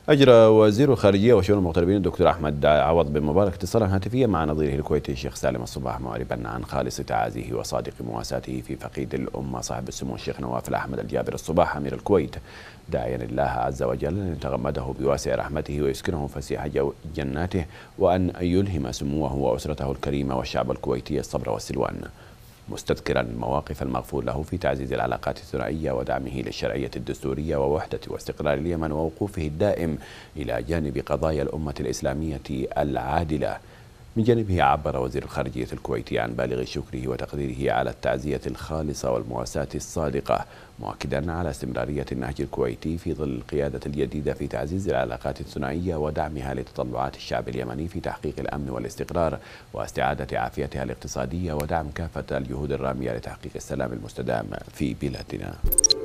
أجرى وزير الخارجية وشؤون المغتربين الدكتور أحمد عوض بن مبارك اتصالا هاتفيا مع نظيره الكويتي الشيخ سالم الصباح، معربا عن خالص تعازيه وصادق مواساته في فقيد الأمة صاحب السمو الشيخ نواف الأحمد الجابر الصباح أمير الكويت، داعيا الله عز وجل أن يتغمده بواسع رحمته ويسكنه فسيح جناته، وأن يلهم سموه وأسرته الكريمة والشعب الكويتي الصبر والسلوان، مستذكرا المواقف المغفور له في تعزيز العلاقات الثنائية ودعمه للشرعية الدستورية ووحدة واستقرار اليمن ووقوفه الدائم إلى جانب قضايا الأمة الإسلامية العادلة. من جانبه عبر وزير الخارجية الكويتي عن بالغ شكره وتقديره على التعزية الخالصة والمواساة الصادقة، مؤكدا على استمرارية النهج الكويتي في ظل القيادة الجديدة في تعزيز العلاقات الثنائية ودعمها لتطلعات الشعب اليمني في تحقيق الأمن والاستقرار واستعادة عافيتها الاقتصادية ودعم كافة الجهود الرامية لتحقيق السلام المستدام في بلادنا.